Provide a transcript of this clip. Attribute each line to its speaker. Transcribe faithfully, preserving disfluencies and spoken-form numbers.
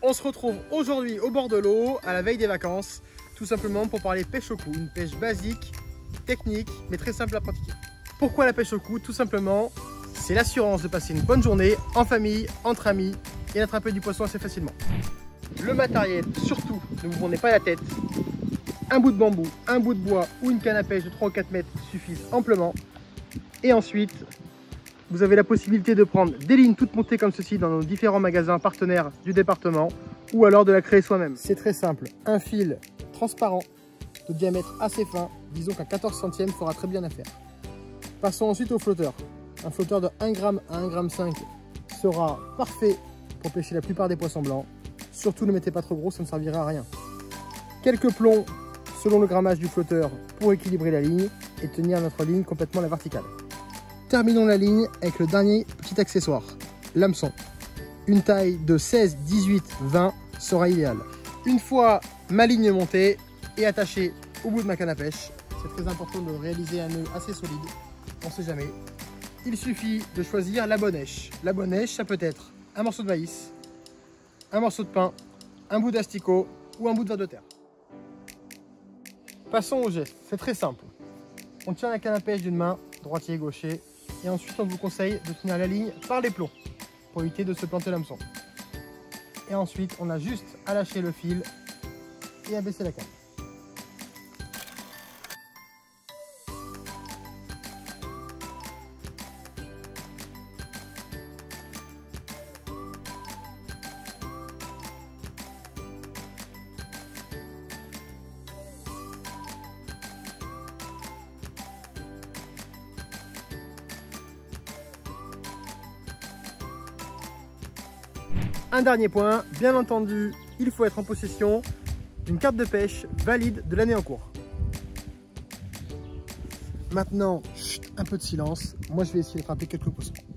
Speaker 1: On se retrouve aujourd'hui au bord de l'eau, à la veille des vacances, tout simplement pour parler pêche au coup, une pêche basique, technique, mais très simple à pratiquer. Pourquoi la pêche au coup? Tout simplement, c'est l'assurance de passer une bonne journée en famille, entre amis et d'attraper du poisson assez facilement. Le matériel, surtout, ne vous prenez pas la tête. Un bout de bambou, un bout de bois ou une canne à pêche de trois ou quatre mètres suffisent amplement. Et ensuite, vous avez la possibilité de prendre des lignes toutes montées comme ceci dans nos différents magasins partenaires du département ou alors de la créer soi-même. C'est très simple, un fil transparent de diamètre assez fin, disons qu'un quatorze centième fera très bien l'affaire. Passons ensuite au flotteur. Un flotteur de un gramme à un virgule cinq gramme sera parfait pour pêcher la plupart des poissons blancs. Surtout ne mettez pas trop gros, ça ne servira à rien. Quelques plombs selon le grammage du flotteur pour équilibrer la ligne et tenir notre ligne complètement à la verticale. Terminons la ligne avec le dernier petit accessoire, l'hameçon. Une taille de seize, dix-huit, vingt sera idéale. Une fois ma ligne montée et attachée au bout de ma canne à pêche, c'est très important de réaliser un nœud assez solide, on ne sait jamais. Il suffit de choisir la bonne èche. La bonne èche, ça peut être un morceau de maïs, un morceau de pain, un bout d'asticot ou un bout de ver de terre. Passons au geste, c'est très simple. On tient la canne à pêche d'une main, droitier, gaucher, et ensuite on vous conseille de tenir la ligne par les plombs pour éviter de se planter l'hameçon. Et ensuite on a juste à lâcher le fil et à baisser la canne. Un dernier point, bien entendu, il faut être en possession d'une carte de pêche valide de l'année en cours. Maintenant, chut, un peu de silence, moi je vais essayer de frapper quelques poissons.